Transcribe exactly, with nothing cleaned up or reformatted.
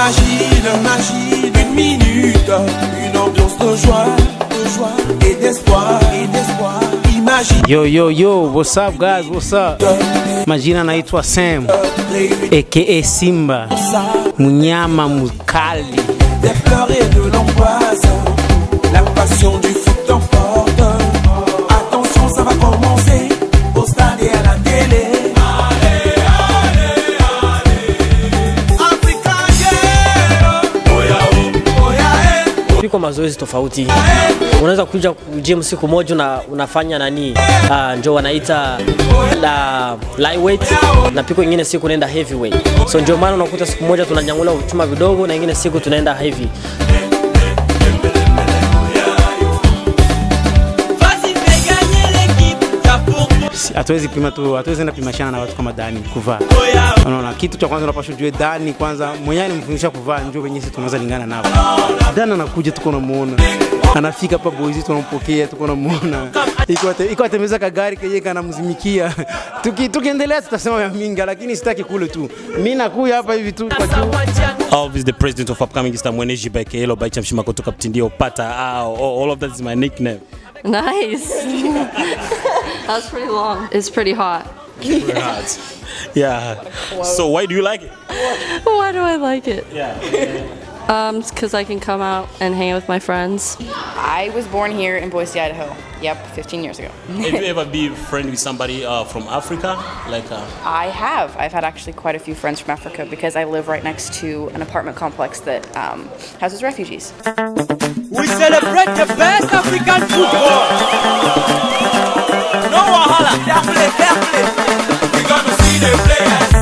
Imagine, imagine une minute, une ambiance de joie, de joie et d'espoir, et d'espoir. Imagine. Yo yo yo, what's up guys? What's up? Majina naitwa Sam, aka Simba, mnyama mkali. Des pleurs et de l'angoisse, la passion du foot t'emporte. Attention, ça va commencer au stade et à la télé. Allez, allez, allez. Africa, yeah. Oya, oya, eh. Piko mazoezi tofauti. Unaweza kuja gym siku moja na unafanya nani? Uh, njoo wanaita la lightweight na piko nyingine siku unaenda heavyweight. So njoo maana unakuta siku moja tunanyangula chuma vidogo na nyingine siku tunaenda heavy. Hatuwezi pima tu, hatuwezi enda pimashana na watu kama Dani kuvaa. Unaona, kitu cha kwanza unapaswa ujue Dani kwanza mwenyewe alimfundisha kuvaa, njoo wenyewe sisi tunaweza lingana nao. Dani anakuja tuko namuona. Anafika hapa boys tunampokea tuko namuona. Iko iko atembeza kagari kile kana mzimikia. Tuki tukiendelea tutasema ya minga lakini sitaki kule tu. Mimi nakuja hapa hivi tu kwa juu. Alv is the president of upcoming Star Mwene Jibeke Hello by Chamshima kutoka Ptindio Pata. All of that is my nickname. Nice. That's pretty long. It's pretty hot. Pretty hot. Yeah. So why do you like it? Why do I like it? Yeah. Um, because I can come out and hang out with my friends. I was born here in Boise, Idaho. Yep, fifteen years ago. Have you ever been friend with somebody uh, from Africa? Like. Uh... I have. I've had actually quite a few friends from Africa because I live right next to an apartment complex that um, houses refugees. We celebrate the best African football. No wahala. Fair play, fair play. We're gonna see the players.